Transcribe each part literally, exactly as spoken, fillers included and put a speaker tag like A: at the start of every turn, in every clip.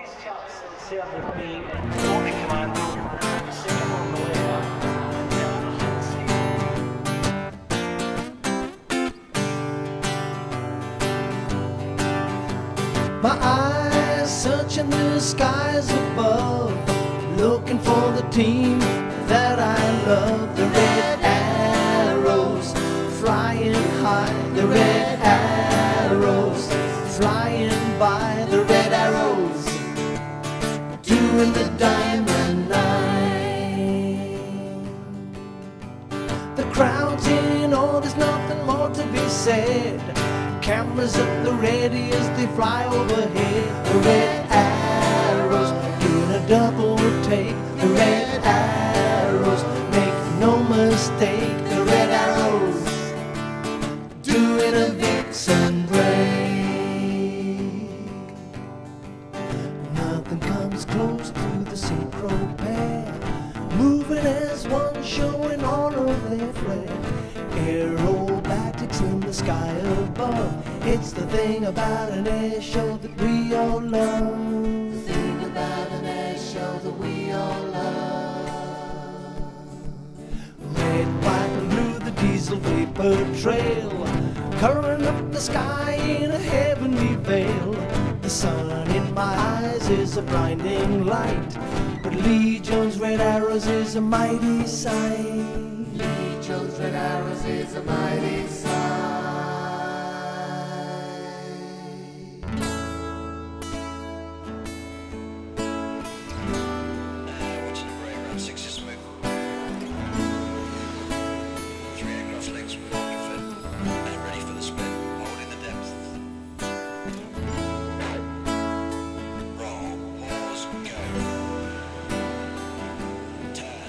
A: these chaps and say they've been Tony Commando, sing them on the way back.
B: My eyes searching the skies above, looking for the team that I love. The red arrows flying high, the red arrows flying by, the red arrows doing the diamond nine. The crowd's in, oh, there's nothing more to be said. Cameras at the ready as they fly overhead. The red arrows doing a double take. The red arrows make no mistake. The red arrows doing a vixen break. Nothing comes close to the synchro pair, moving as one, showing all of their flair. Aerobatics in the sky above, it's the thing about an air show that we all love. The thing about an air show that we all love. Red, white and blue, the diesel vapor trail, coloring up the sky in a heavenly veil. The sun in my eyes is a blinding light, but Lee Jones' red arrows is a mighty sight. Lee Jones' red arrows is a mighty sight.
C: Watching the break around six is smooth. Three aircraft legs rocket fed and ready for the split, holding the depth. Roll, pause, go. Turn.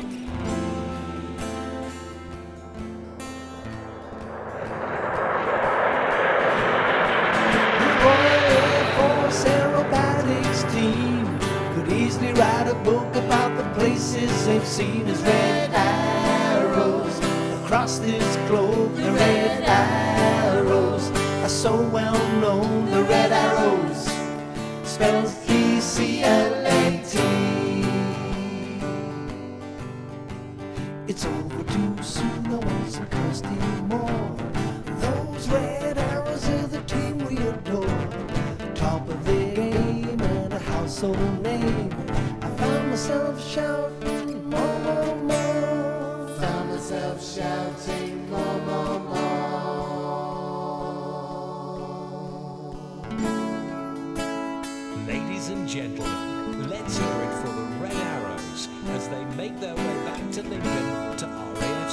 B: Aerobatics team could easily write a book about the places they've seen as red arrows across this globe. The red arrows are so well known. The red arrows spells E C L A T. It's over too soon, no one's thirsty more. Those red arrows are the team we adore. Top of the game and a household name. I found myself shouting more, more, more. Found myself shouting more, more, more.
D: Ladies and gentlemen, let's hear it for the Red Arrows as they make their way back to Lincoln to R A F.